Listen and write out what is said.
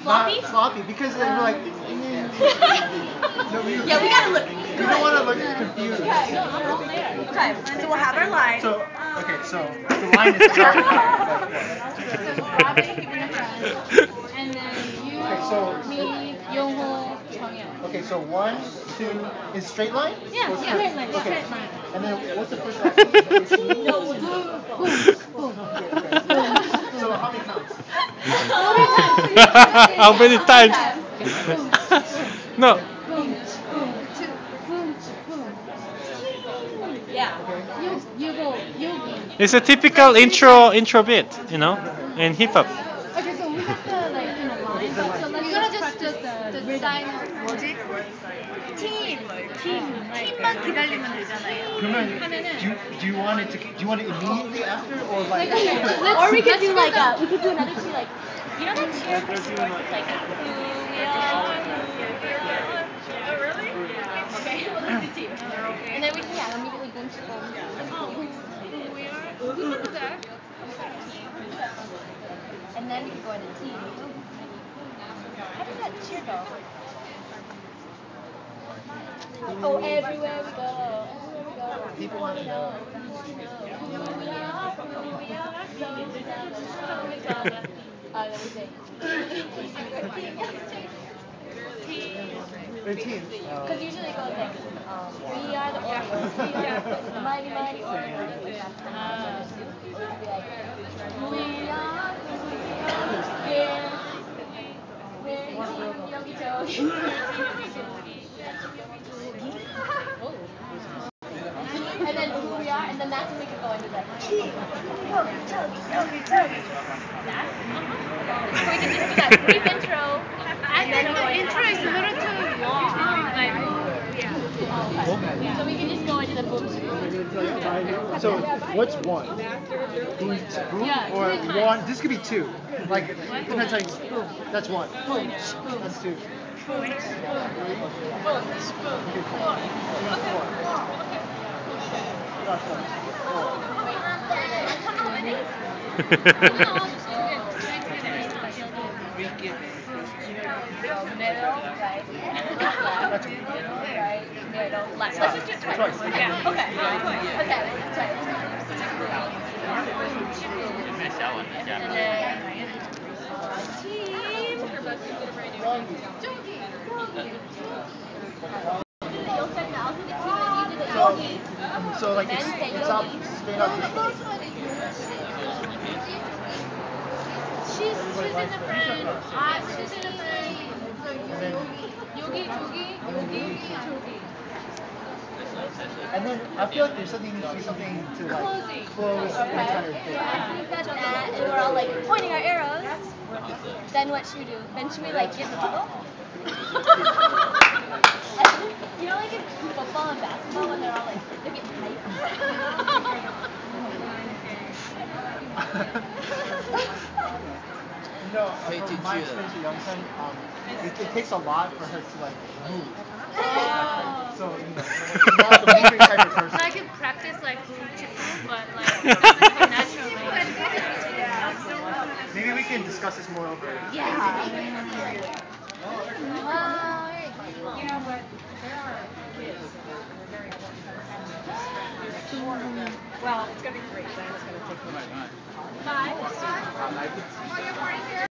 Sloppy? Sloppy, because they're like. Yeah, we gotta look. You don't want to look confused. Okay, so we'll have our line. So, okay, so the line is dark. And then you, Okay, so me, Yongho, Changyeon. okay, so 1, 2 is straight line? Yeah, Or straight line, Okay. straight line. And then what's the first action? No, boom. So how many counts? How many times? No. Yeah. You go, Yogi. It's a typical intro bit, in hip hop. Okay, so we have the line. So let's just practice the rhythm. 팀만 기다리면 되잖아요. 그러면 do you want it immediately after or like Or we could do we could do another two you know that cheer for sports? It's like who we are. Oh really? Okay, we'll do the team. And then we can immediately boom to boom. Who we are. We can do that. And then we can go into team. How does that cheer go? Oh, everywhere we go. people want to know? Then we sing. Their team. Because usually it goes like, we are the Oreos, we are the mighty, mighty Oreos. We are, yeah, we're Yogi Togi. And then who we are, and then that's when we can go into the Yogi Togi. That? So we can just do that brief intro. I think the intro is a little too long. So we can just go into the boom. So what's 1? Boom Yeah, or 3 times. 1? This could be 2. Like depends how you. That's 1. That's 2. Boom. Middle, right, middle, left. Let's just do it twice. Yeah. Okay. So like it's up straight up. She's in the front. She's in the front. Yogi, Jogi, Yogi, Jogi. And then I feel like there's something to close the entire thing. I think that's that, and we're all like pointing our arrows. Then what should we do? Then should we give the huddle? You know, like in football and basketball when they're all like they're getting hyped. From my experience with Youngsun, it takes a lot for her to move. So not the moving type of person. I could practice boom to boom, but naturally. Maybe we can discuss this more over. Yeah. Well, it's gonna be great. Then it's gonna take 5.